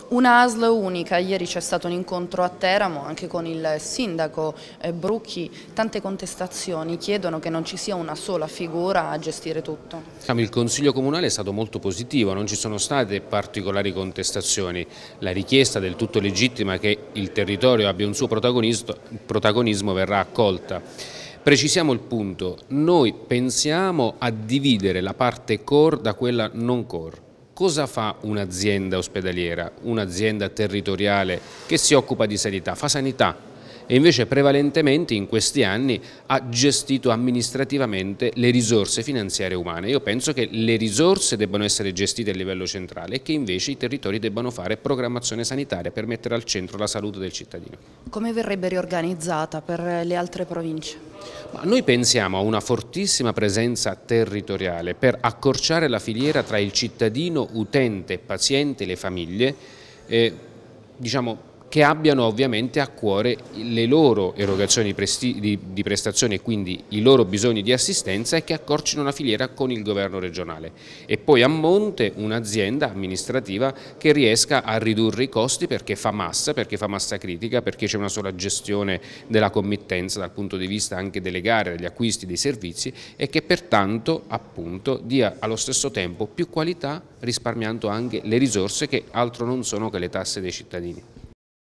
Una ASL unica, ieri c'è stato un incontro a Teramo anche con il sindaco Brucchi, tante contestazioni chiedono che non ci sia una sola figura a gestire tutto. Il Consiglio Comunale è stato molto positivo, non ci sono state particolari contestazioni, la richiesta del tutto legittima che il territorio abbia un suo protagonismo verrà accolta. Precisiamo il punto, noi pensiamo a dividere la parte core da quella non core. Cosa fa un'azienda ospedaliera, un'azienda territoriale che si occupa di sanità? Fa sanità e invece prevalentemente in questi anni ha gestito amministrativamente le risorse finanziarie umane. Io penso che le risorse debbano essere gestite a livello centrale e che invece i territori debbano fare programmazione sanitaria per mettere al centro la salute del cittadino. Come verrebbe riorganizzata per le altre province? Noi pensiamo a una fortissima presenza territoriale per accorciare la filiera tra il cittadino, utente, paziente e le famiglie, che abbiano ovviamente a cuore le loro erogazioni di prestazioni e quindi i loro bisogni di assistenza e che accorcino una filiera con il governo regionale. E poi a monte un'azienda amministrativa che riesca a ridurre i costi perché fa massa critica, perché c'è una sola gestione della committenza dal punto di vista anche delle gare, degli acquisti, dei servizi e che pertanto appunto dia allo stesso tempo più qualità risparmiando anche le risorse che altro non sono che le tasse dei cittadini.